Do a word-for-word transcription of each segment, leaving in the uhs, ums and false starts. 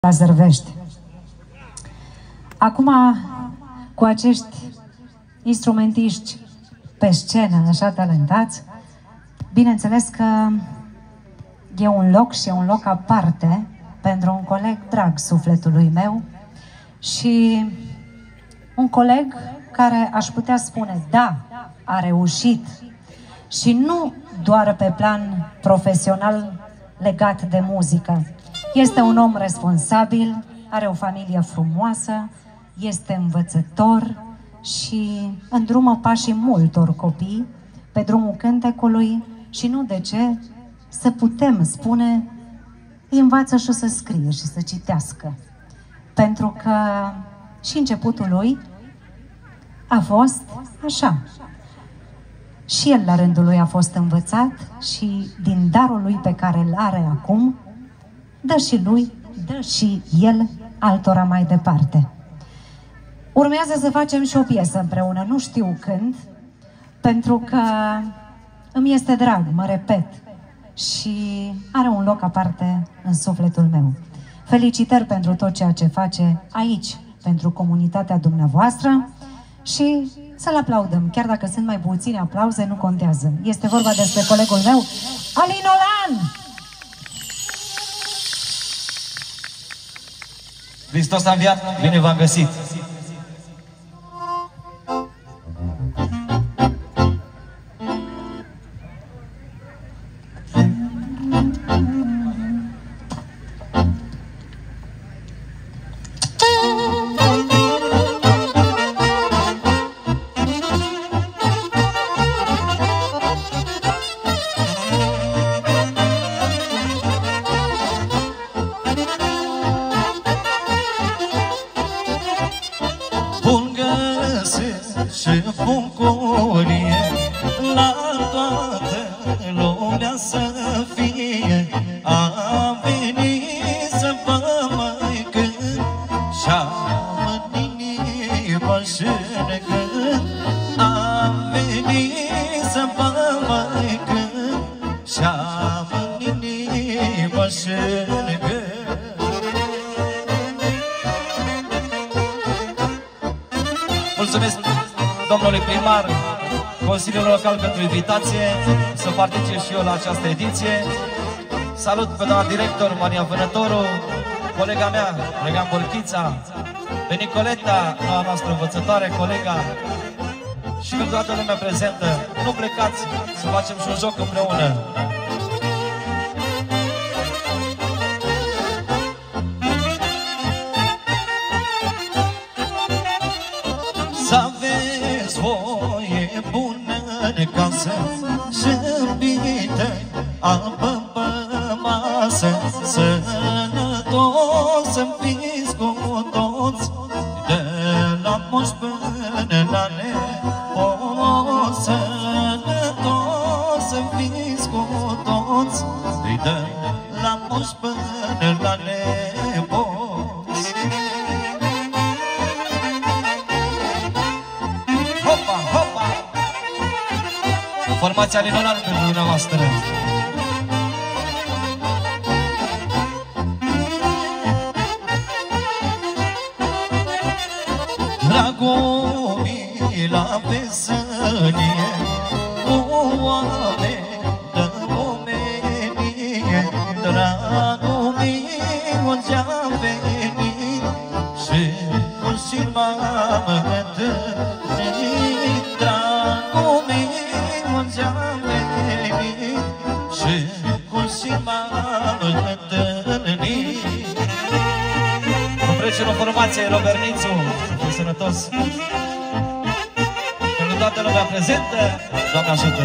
la Zărvești. Acum, cu acești instrumentiști pe scenă, așa talentați, bineînțeles că e un loc și e un loc aparte pentru un coleg drag sufletului meu și un coleg care aș putea spune, da, a reușit și nu doar pe plan profesional legat de muzică. Este un om responsabil, are o familie frumoasă, este învățător și îndrumă pașii multor copii pe drumul cântecului și nu de ce, să putem spune, îi învață și să scrie și să citească. Pentru că și începutul lui a fost așa. Și el la rândul lui a fost învățat și din darul lui pe care îl are acum, dă și lui, dă și el altora mai departe. Urmează să facem și o piesă împreună, nu știu când, pentru că îmi este drag, mă repet, și are un loc aparte în sufletul meu. Felicitări pentru tot ceea ce face aici, pentru comunitatea dumneavoastră și să-l aplaudăm. Chiar dacă sunt mai puține aplauze, nu contează. Este vorba despre colegul meu, Alin Olan! Hristos a înviat, bine v-am găsit! Și bucurie la toată lumea să fie. Am venit să vă mai cânt și-am în inima și negând. Am venit să vă mai cânt și-am în inima și negând. Mulțumesc domnului primar, Consiliul Local pentru invitație, să particip și eu la această ediție. Salut pe doamna director, Maria Vânătoru, colega mea, Regan Borchița, pe Nicoleta, noua noastră învățătoare, colega, și pentru toată lumea prezentă. Nu plecați, să facem și un joc împreună. Să aveți voie bună în casă și iubită, apă pe masă, sănătos să fiți cu toți, de la moș până la nepot, sănătos să fiți cu toți, de la moș până la nepot. Formația Alin Olan pentru dumneavoastră. Dragul mila vesănie, cu oameni de omenie. Dragul meu ți-a venit și cu și m-am întâlnit. Dragul meu ți-a venit și cu și m-am întâlnit. Vom trece în formație Robert Nițu, să fii sănătos. Pentru toată lumea prezentă, Doamne ajută!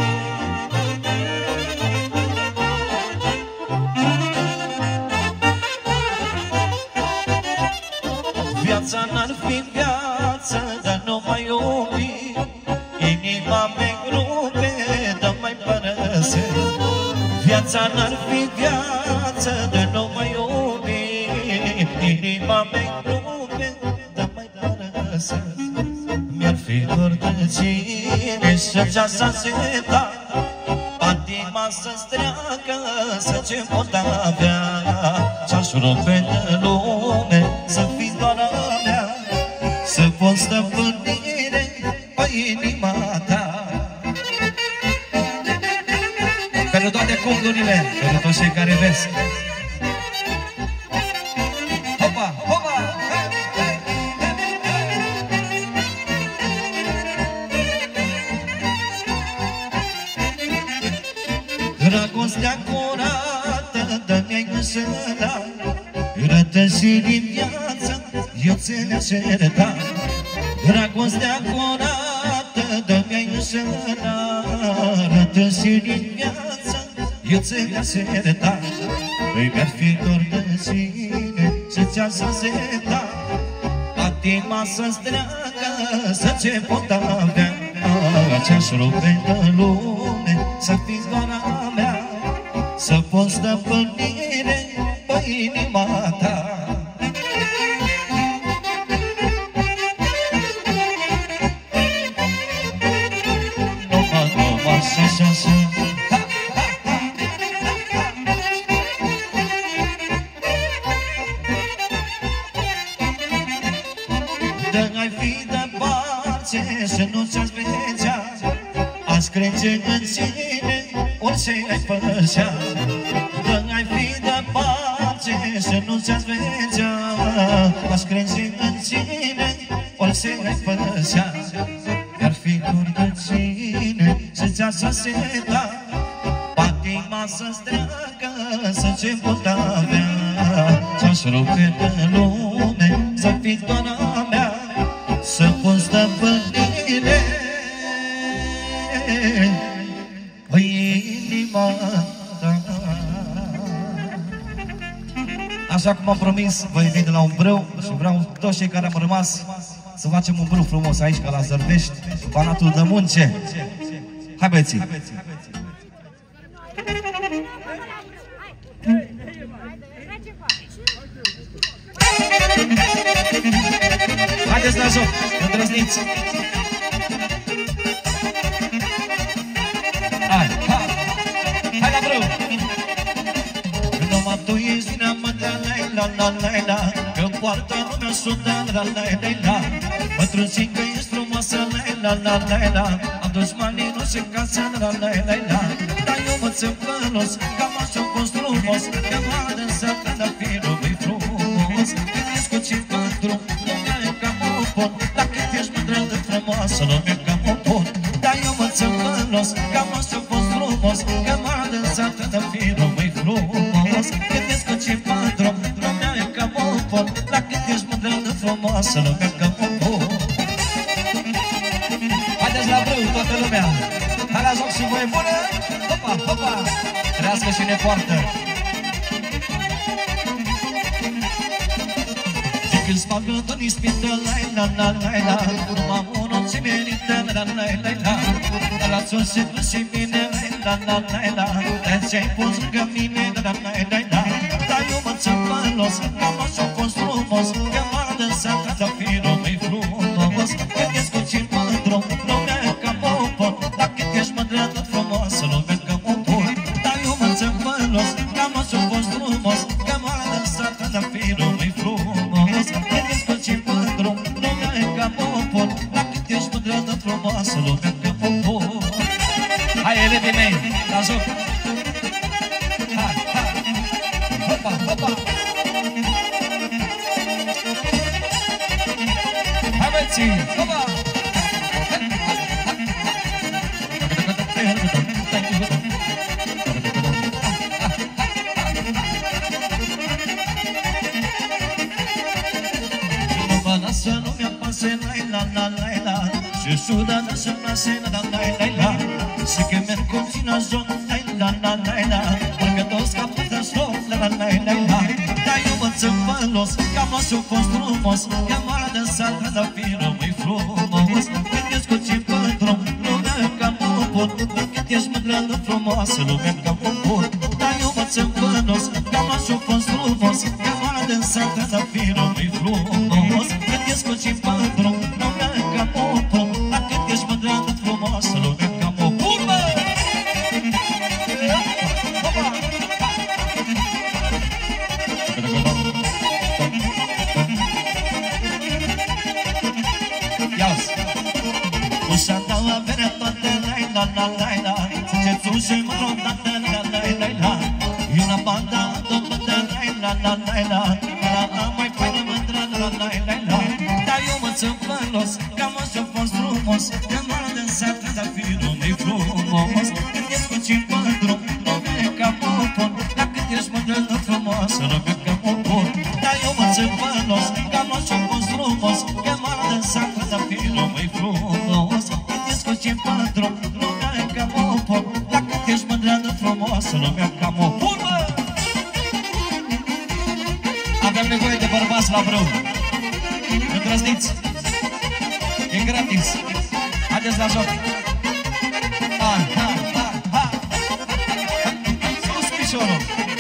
Viața n-ar fi viață, dar nu mai iubi. Inima mea rupe, dar mai părăsesc. Viața n-ar fi viață, dar nu mai iubi. Inima mea rupe, dar mai părăsesc. Mi-ar fi dor de cine și ceasa se da, patima să-ți treacă, să ce pot avea. ți-aș rupe de lume să fii doar a mea, să pot stăpânire pe inima ta. Pentru toate cuplurile, pentru toți cei care vezi. Hopa, hopa! Dragostea curată dă-mi-ai înșelat, rătă și din viață eu ți le-aș certa. Dragostea curată dă-mi-ai înșelat, rătă și din viață eu ți le-aș certa. Păi mi-ar fi dor de cine să-ți asă seta, patima să-ți treacă, să ce pot avea. Ce-aș rupe de lume să fiți doar a mea, să pot stăpânire pe inima ta. Numai, numai, așa, așa, așa. Dă-ai fi departe să nu ți-ați vegea, aș crede în tine orice ai făcea. Dă-ai fi departe să nu ți-ați vegea, aș crede în tine orice ai făcea. Mi-ar fi dor de cine să-ți asă seta, patima să-ți treacă, să ce pot avea. Ți-aș rupe de lume să fii doar a mea, să pot stăpânire pe inima ta. Așa cum am promis, vă invit la un brâu și vreau toți cei care am rămas să facem un brâu frumos aici, ca la Zărvești, Banatul de Munce. Hai băieții! Haideți la joc, îndrăzniți! Hai, hai! Hai la brâu! Numai tu ești neamă de la la la la, că poartă lumea sună la la la la. Pentru că ești frumoasă la la la la, am dus manii nu se casă la la la la. Dar eu mă țin pălos, că am așa fost frumos, că m-a dansat la firul băi frumos. Când ești cu ce mândru, lumea e cam o pot, dacă ești mândră de frumoasă, lumea e cam o pot. Dar eu mă țin pălos, că am așa fost frumos, că m-a dansat la firul băi frumos. Când ești cu ce mândru, lumea e cam o pot, dacă ești mândră de frumoasă, lumea e cam o pot. Haideți la brâu, toată lumea! Hai la joc și voie bună! Hopa, hopa! Trească și ne poartă! Și când spală tot ispită, la la la la, urma unul ce merită, la la la la. Dar la țos și tu și mine, la la la la. Dar ce-ai pus lângă mine, la la la la. Dar eu mă țin pălos, că am așa fost frumos, că m-a dansat la firul meu frumos. Când ești cu ce mândru, lumea e cam o pot, dacă ești mândră tot frumoasă, lumea e cam o pot. Dar eu mă țin pălos, că am așa fost frumos, că m-a dansat la firul meu frumos. Când ești cu ce mândru, lumea e cam o pot, dacă ești mândră tot frumoasă, lumea e cam o pot. Hai, elevii mei, la joc! Hai, hai! Hopa, hopa! Hai, băieții! Hopa! Numai lasă lumea pase, la la la la, și suda lasă plase, la la la la. Și că merg cu cine joc, la la la la, parcă toți capul de stop, la la la la la. Dar eu mă țin pălos, că am așa fost frumos, că m-a dansat la firul meu frumos. Când ești cu ce mândru, lumea e cam o pot, când ești mândră de frumoasă, lumea e cam o pot. Dar eu mă țin pălos, că am așa fost frumos, că m-a dansat la firul meu frumos. Când ești cu ce mândru, lumea e cam o pot, când ești mândră de frumoasă, lumea e cam o pot. Hopa! la la la, ziceți ușe mă rog, la la la la la la. Eu la banda, tot la la la la la, la mai faină mândră, la la la la. Dar eu mă țin vălos, că am așa fost frumos, că m-am dansat, dar firul nu-i frumos. Când ești cu cin mândru, nu vine ca popor, dar când ești mândră frumos, nu vine ca popor. Dar eu mă țin vălos, că am așa fost frumos, că m-am dansat, dar firul nu-i frumos. Când ești cu cin mândru, nu vine ca popor, dar când ești mândră frumos, nu vine ca popor. Avem nevoie de bărbați la brâu. Îndrăzniți. E gratis. Haideți la joc. Ha, ha, ha, ha. Sus pișorul.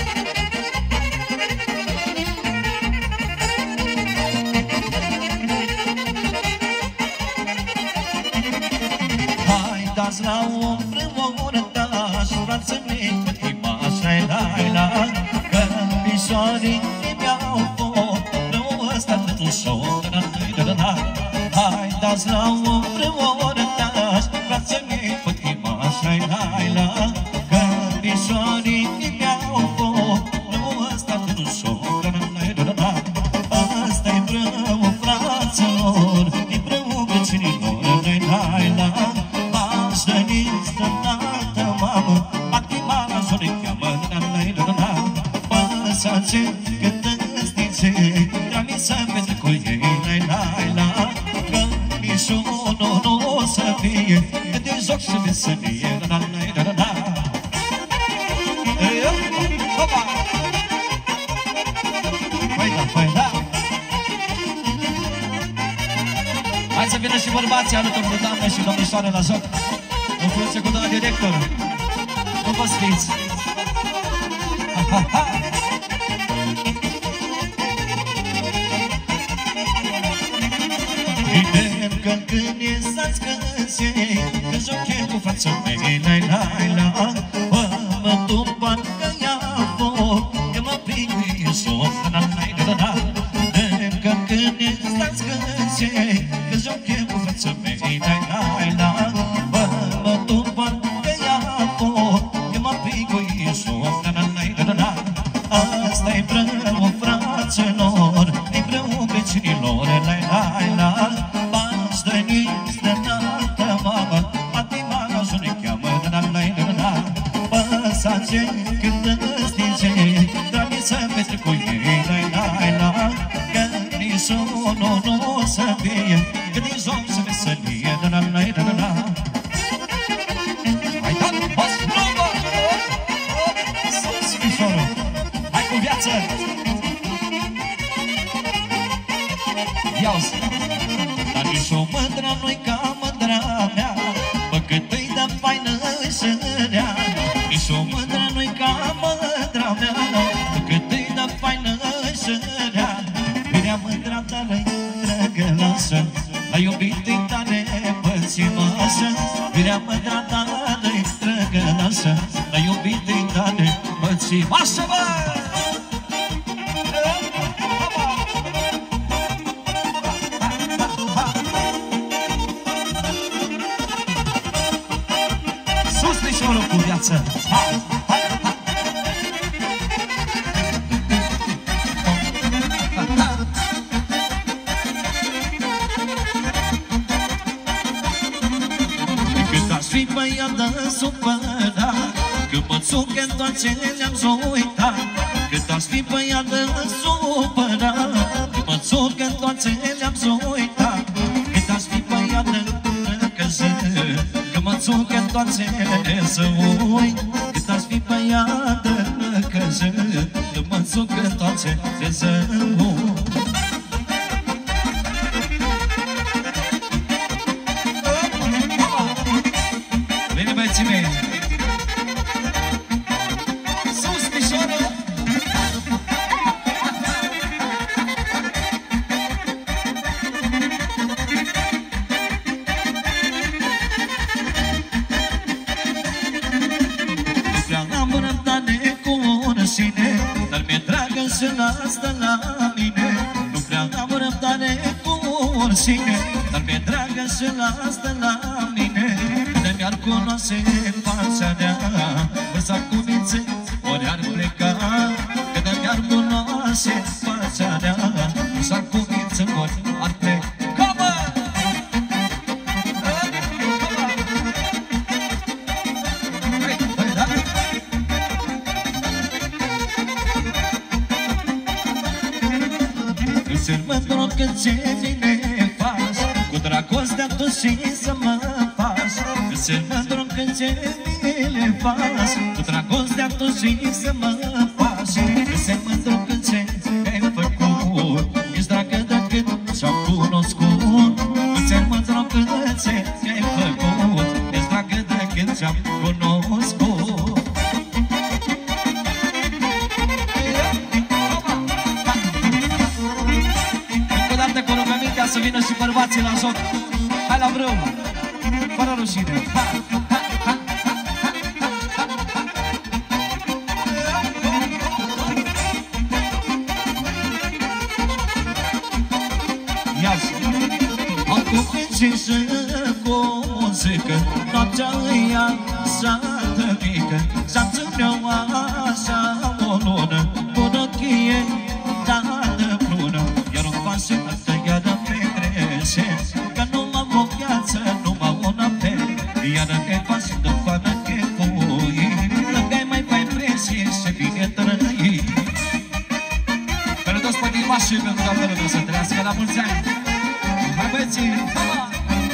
Hai, dați la o frâmoră, dați frață mei, pătima așa-i la-i-la, că pișorii mi-au foc, nu ăsta tot ușor, da-da-da-da. Hai, dați la o frâmoră, dați frață mei, pătima așa-i la-i-la, că pișorii mi-au foc, nu ăsta tot ușor, da-da-da-da. Asta-i brău, fraților, e brău vecinilor, la-i-la-i-la. Aștăniți de tată, mamă, patima așa-i cheamă, la-i-la-i-la. Păsace câtă stice, dar-mi să petrec cu ei, la-i-la-i-la. Că nici unul nu o să fie, că de joc și veselie, la-i-la-i-la. Hopa! Păi da, păi da! Hai să vină și bărbații alături de doamne și domnișoare la joc. În funcție cu doamna director. Nu vă sfiți! Ha, ha, ha! Bine că când e să-ți cânței, că joc cu fața mea, la-i-la-i-la. Bă, mă tupan că ia foc, că mă prinde jos, la-i-la-i-la. Bine că când e să-ți cânței, că joc cu fața mea, la-i-la-i-la. Bă, mă tupan că ia foc, că mă prinde jos, la-i-la-i-la. Asta-i brău, fraților, e brău vecinilor, la-i-la-i-la. Aștăniți de tată, mamă, patima așa-i cheamă, la-i-la-i-la. Păsace câtă stice, dar-mi să petrec cu ei, la-i-la-i-la. Că nici unul nu o să fie, că din joc și veselie, la-i-la-i-la. Hai dat, bas, plumă! Sus, fișorul! Hai cu viață! Ia-o-zi! Dar nici o mândra nu-i ca mândra mea, bă, cât-i de faină și rea. Nici o mândra nu-i ca mândra mea, bă, cât-i de faină și rea. Virea mândra ta-i drăgălașă, la iubit-i tale pățimoasă. Virea mândra ta-i drăgălașă, la iubit-i tale pățimoasă, bă! Cu viață. Hai, hai, hai. Cât aș fi băiat de supărat, când mă țucă toate le-am zoitat. Cât aș fi băiat de supărat, când mă țucă toate le-am zoitat. Cât aș fi băiat de răcăzit, mă țucă toate să uit. Cât aș fi băiat de răcăzit, mă țucă toate să uit. Vine băieții mei! Sus, pișorul! Dar mi-e dragă și asta la mine. Nu prea am răbdare cu oricine, dar mi-e dragă și asta la mine. De mi-ar cunoaște fața mea, vârsta cu mințe, ori ar pleca. Când mi-ar cunoaște fața mea, vârsta cu mințe, ori ar pleca. Sunt mândru că ce bine faci, cu dragostea tu și să mă faci. Sunt mândru că ce bine faci, cu dragostea tu și să mă faci. Sunt mândru că ce ai făcut, ești dragă decât și-am cunoscut. Sunt mândru că ce ai făcut, ești dragă decât și-am cunoscut. Să vină și bărbații la joc. Hai la brâu, fără rușine. Ha, ha, ha, ha, ha. Ia-ți acum și cu muzică, noaptea îi așa de mică, și-am ține-o așa o lună, cu ochii ei de prună, iar o față tăiată că nu m-am o viață, nu m-am un apel. Iar ne faci de fană chefui, lângă-i mai fain presie și bine trăi. Pentru toți pătimașii, pentru toată lumea să trăiască la mulți ani. Hai băieții, ha!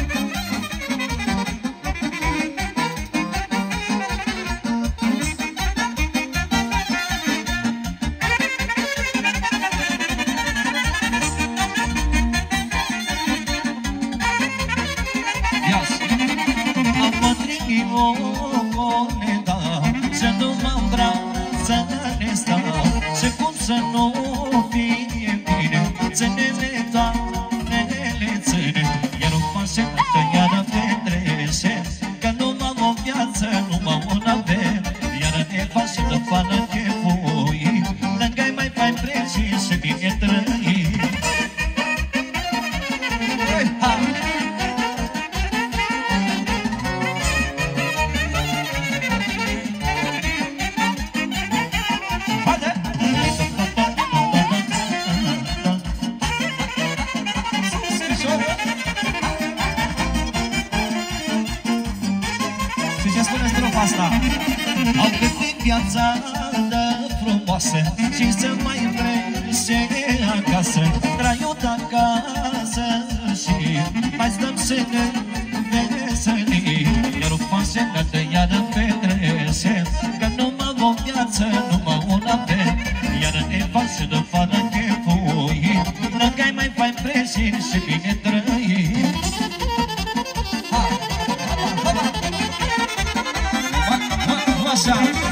Au găsit viața de frumoasă și să mai vrese acasă. Traiul acasă și mai stăm să ne veselim. Iar o fașenă de iară petrece, că nu mă vom viață, nu mă un avem. Iar ne faci de fană chefui, lângă-i mai fain preșin și bine trăim. Așa.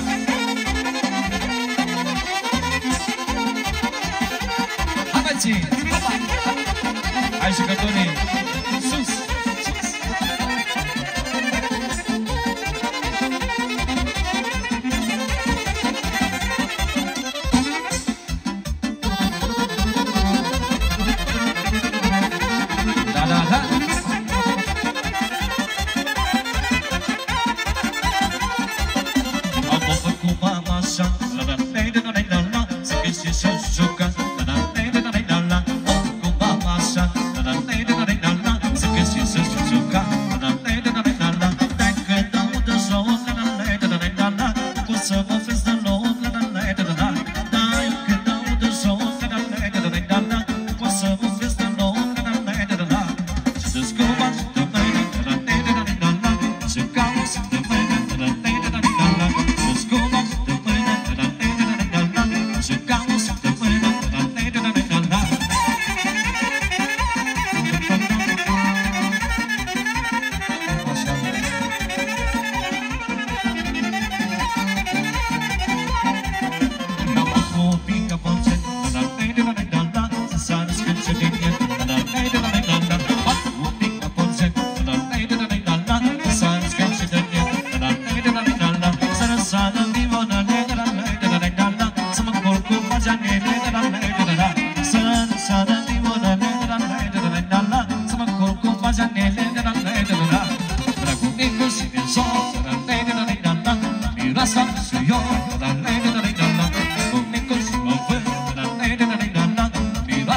Hai băieții! Hai jucătorii! Sus! Sus! Da, da, da! Să juca, la la la la la la, cu mama așa, la la la la la.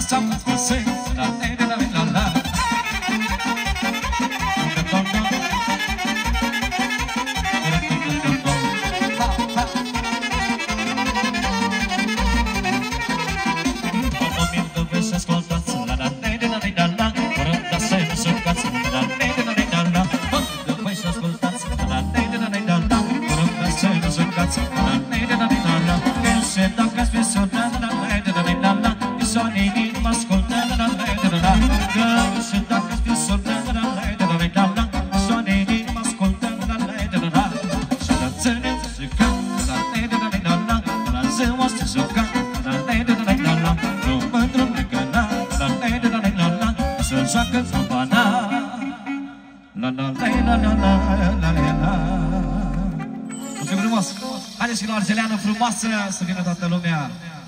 Haideți și la Argeleană frumoasă, să vină toată lumea.